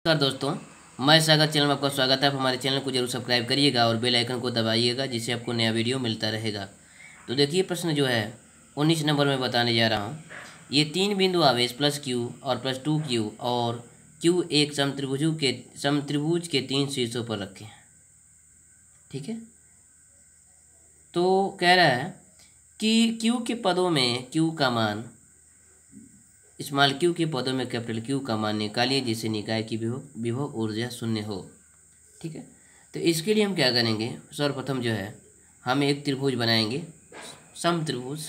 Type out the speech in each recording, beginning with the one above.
नमस्कार दोस्तों, मैं सागर चैनल में आपका स्वागत है। आप हमारे चैनल को जरूर सब्सक्राइब करिएगा और बेल आइकन को दबाइएगा, जिससे आपको नया वीडियो मिलता रहेगा। तो देखिए प्रश्न जो है 19 नंबर में बताने जा रहा हूँ। ये तीन बिंदु आवेश प्लस क्यू और प्लस 2Q और Q एक समत्रिभुज के तीन शीर्षों पर रखें। ठीक है, तो कह रहा है कि Q के पदों में Q का मान स्मॉल q के पदों में कैपिटल Q का मान निकालिए जिससे निकाय की विभव ऊर्जा शून्य हो। ठीक है, तो इसके लिए हम क्या करेंगे, सर्वप्रथम जो है हम एक त्रिभुज बनाएंगे, समत्रिभुज।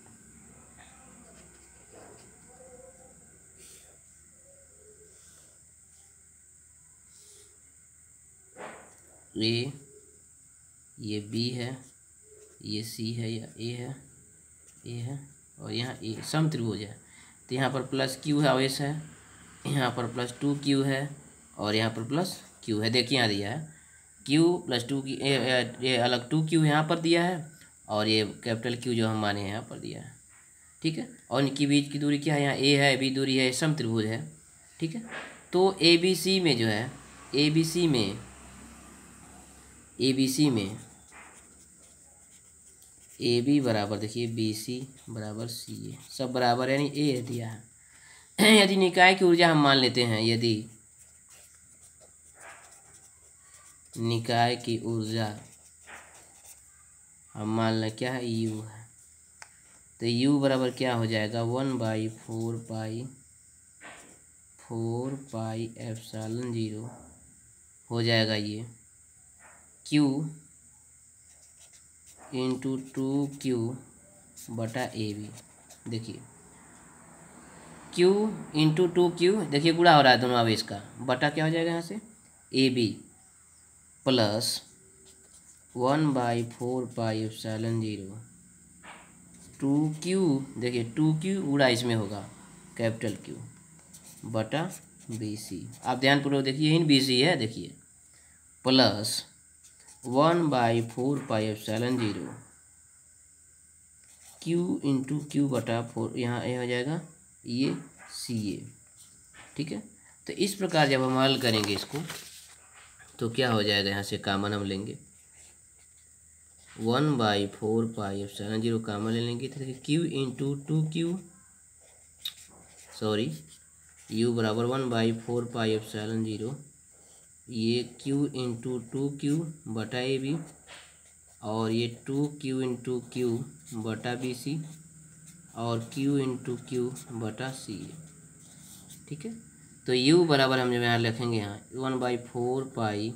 ये B है, ये C है या A है और यहाँ A समत्रिभुज है। तो यहाँ पर प्लस Q है, आवेश है, यहाँ पर प्लस 2Q है और यहाँ पर प्लस Q है। देखिए यहाँ दिया है Q प्लस 2 की ये अलग 2Q यहाँ पर दिया है और ये कैपिटल Q जो हम माने यहाँ पर दिया है। ठीक है, और इनकी बीच की दूरी क्या है, यहाँ A है, B दूरी है, समत्रिभुज है। ठीक है, तो ABC में जो है ABC में AB बराबर, देखिए BC बराबर CA, सब बराबर यानी A दिया है। यदि निकाय की ऊर्जा हम मान लेते हैं, यदि निकाय की ऊर्जा हम मान लें क्या है, U है, तो U बराबर क्या हो जाएगा 1/4 पाई हो जाएगा ये Q इंटू 2Q बटा AB। देखिए Q इंटू 2Q, देखिए गुणा हो रहा है दोनों आवेश का, बटा क्या हो जाएगा यहाँ से AB प्लस 1/4 पाई 2Q, देखिए 2Q गुणा इसमें होगा कैपिटल Q बटा BC। आप ध्यानपूर्वक देखिए, इन BC है, देखिए plus 1/4 pi Q into Q बटा 4, यहाँ ये हो जाएगा ये CA। ठीक है, तो इस प्रकार जब हम हल करेंगे इसको तो क्या हो जाएगा, यहाँ से कामन हम लेंगे 1/4 पाई कामन ले लेंगे, तो Q इंटू 2Q U बराबर 1/4 पाई ये Q इंटू 2Q बटा AB और ये 2Q इंटू Q बटा BC और Q इंटू Q बटा CA। ठीक है, तो U बराबर हम जब यहाँ लिखेंगे, यहाँ 1/4 पाई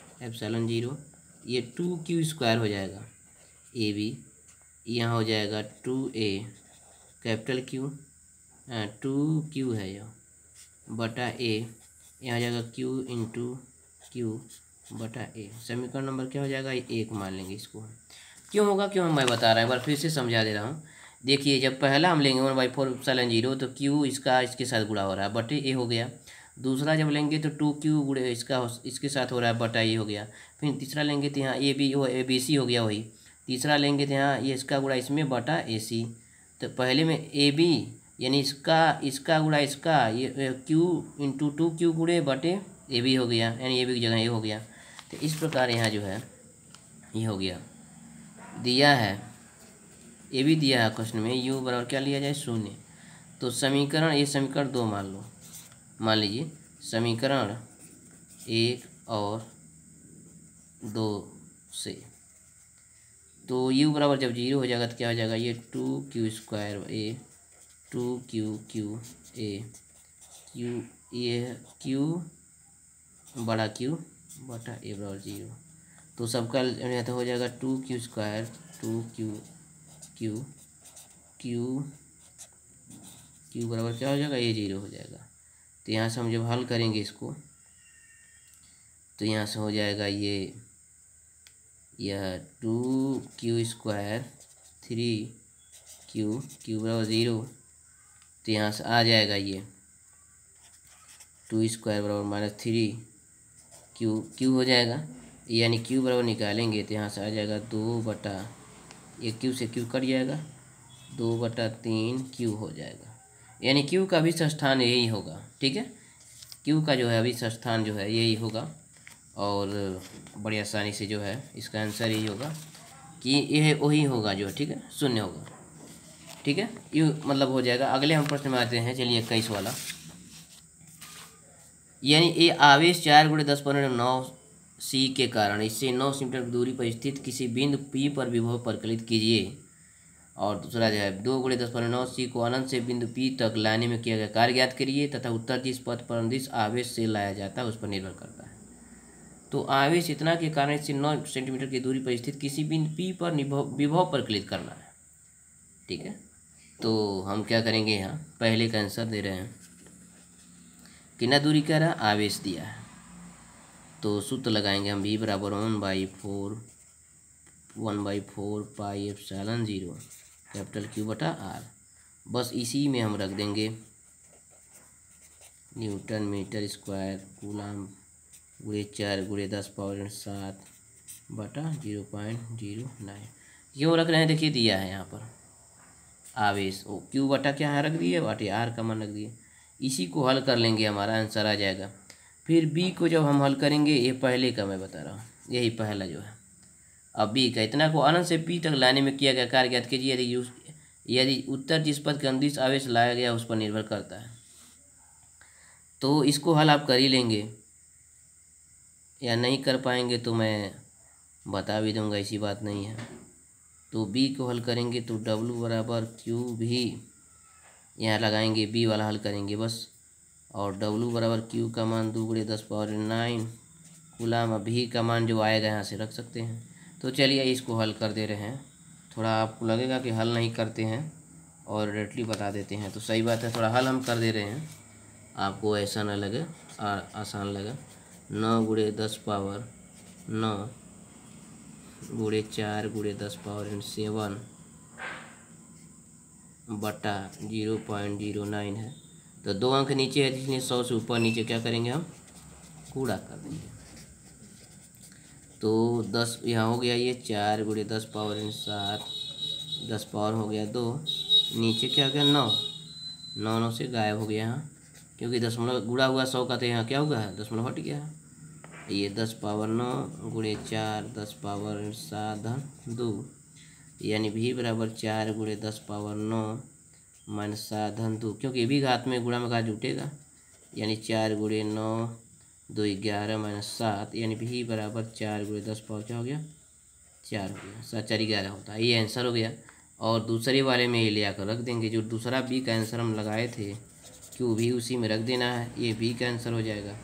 ये 2Q स्क्वायर हो जाएगा AB, यहाँ हो जाएगा 2A कैपिटल Q 2Q है यह बटा A, यहाँ हो जाएगा Q इंटू Q बटा A। समीकरण नंबर क्या हो जाएगा, 1 मान लेंगे इसको। क्यों होगा, क्यों मैं बता रहा हूँ, एक बार फिर से समझा दे रहा हूँ। देखिए जब पहला हम लेंगे 1/4 तो Q इसके साथ गुणा हो रहा है, बटे A हो गया। दूसरा जब लेंगे तो 2Q गुणे इसके साथ हो रहा है, बटा ये हो गया। फिर तीसरा लेंगे तो यहाँ ABC हो गया वही। तीसरा लेंगे तो यहाँ ये इसका गुणा इसमें बटा AC। तो पहले में AB यानी इसका गुणा इसका, ये Q इंटू 2Q गुणे बटे AB हो गया, यानी AB की जगह ये हो गया। तो इस प्रकार यहाँ जो है ये हो गया, दिया है AB दिया है क्वेश्चन में, U बराबर क्या लिया जाए 0। तो समीकरण ये समीकरण 2 मान लो, मान लीजिए समीकरण 1 और 2 से, तो U बराबर जब 0 हो जाएगा तो क्या हो जाएगा, ये 2Q square A 2Q A Q, ये Q बड़ा Q बटा A बराबर 0। तो सबका तो हो जाएगा 2Q स्क्वायर 2Q Q बराबर क्या हो जाएगा, ये 0 हो जाएगा। तो यहाँ से हम जब हल करेंगे इसको तो यहाँ से हो जाएगा यह 2Q स्क्वायर 3Q बराबर 0। तो यहाँ से आ जाएगा ये 2 स्क्वायर बराबर -3Q हो जाएगा, यानी Q बराबर निकालेंगे तो यहाँ से आ जाएगा 2 बटा, ये Q से Q कट जाएगा, 2/3Q हो जाएगा, यानी Q का भी स्थान यही होगा। ठीक है, क्यू का जो है अभी स्थान जो है यही होगा और बड़ी आसानी से जो है इसका आंसर यही होगा कि यह वही होगा जो, ठीक है, शून्य होगा, ठीक है, ये मतलब हो जाएगा। अगले हम प्रश्न में आते हैं, चलिए 21 वाला। यानी ये आवेश 4×10⁻⁹ सी के कारण इससे 9 सेंटीमीटर की दूरी पर स्थित किसी बिंदु P पर विभव परिकलित कीजिए। और दूसरा जो है 2×10⁹ सी को अनंत से बिंदु P तक लाने में किया गया कार्य ज्ञात करिए तथा उत्तर जिस पथ पर अनुदिश आवेश से लाया जाता है उस पर निर्भर करता है। तो आवेश इतना के कारण इससे 9 सेंटीमीटर की दूरी पर स्थित किसी बिंदु P पर विभव परिकलित करना है, ठीक है। तो हम क्या करेंगे, यहाँ पहले का आंसर दे रहे हैं, कितना दूरी कह रहा है, आवेश दिया है, तो सूत्र लगाएंगे हम V बराबर 1/4 पाई एप्सिलॉन 0 कैपिटल Q बटा R। बस इसी में हम रख देंगे न्यूटन मीटर स्क्वायर कूलम ×4×10⁻⁷ बटा 0.09। क्यों रख रहे हैं, देखिए दिया है यहाँ पर आवेश, ओ Q बटा क्या है रख दिए, बटे R का मान रख दिए। इसी को हल कर लेंगे, हमारा आंसर आ जाएगा। फिर B को जब हम हल करेंगे, ये पहले का मैं बता रहा हूँ, यही पहला जो है। अब B का इतना को अनंत से P तक लाने में किया गया कार्य ज्ञात कीजिए यदि उत्तर जिस पथ के अनुदिश आवेश लाया गया उस पर निर्भर करता है। तो इसको हल आप कर ही लेंगे, या नहीं कर पाएंगे तो मैं बता भी दूंगा, ऐसी बात नहीं है। तो B को हल करेंगे तो W बराबर Q भी यहाँ लगाएंगे, B वाला हल करेंगे बस, और W बराबर Q का मान 2×10⁹ कूलम, भी का मान जो आएगा यहाँ से रख सकते हैं। तो चलिए इसको हल कर दे रहे हैं। थोड़ा आपको लगेगा कि हल नहीं करते हैं और डायरेक्टली बता देते हैं, तो सही बात है, थोड़ा हल हम कर दे रहे हैं, आपको ऐसा ना लगे और आसान लगे। 9×10⁻⁹ ×4×10⁻⁷ बटा 0.09 है। तो 2 अंक नीचे है, इसलिए 100 से ऊपर नीचे क्या करेंगे, हम गुणा कर देंगे। तो 10 यहाँ हो गया, ये 4×10⁻⁷, 10 पावर हो गया 2, नीचे क्या हो गया 9, 9 से गायब हो गया यहाँ, क्योंकि दशमलव गुणा हुआ 100 का, तो यहाँ क्या होगा, दशमलव हट गया। ये 10⁻9 ×4 10⁻⁷ 2, यानी V बराबर 4×10⁻9 -7 2, क्योंकि ये भी घात में गुणा में घात जुटेगा, यानी 4×9 2 11 -7, यानी V बराबर 4×10 क्या हो गया, 4 हो गया, 7 4 11 होता है, ये आंसर हो गया। और दूसरे वाले में ये ले आकर रख देंगे, जो दूसरा B का आंसर हम लगाए थे Q भी उसी में रख देना है, ये B का आंसर हो जाएगा।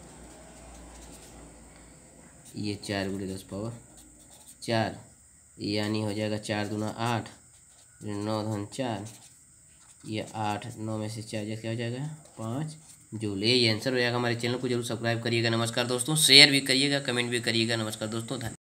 ये 4×10⁴, यानी हो जाएगा 4 दूना 8, 9 धन 4, ये 8 9 में से 4 क्या हो जाएगा 5 जूल। ये आंसर हो जाएगा। हमारे चैनल को जरूर सब्सक्राइब करिएगा। नमस्कार दोस्तों, शेयर भी करिएगा, कमेंट भी करिएगा। नमस्कार दोस्तों, धन्यवाद।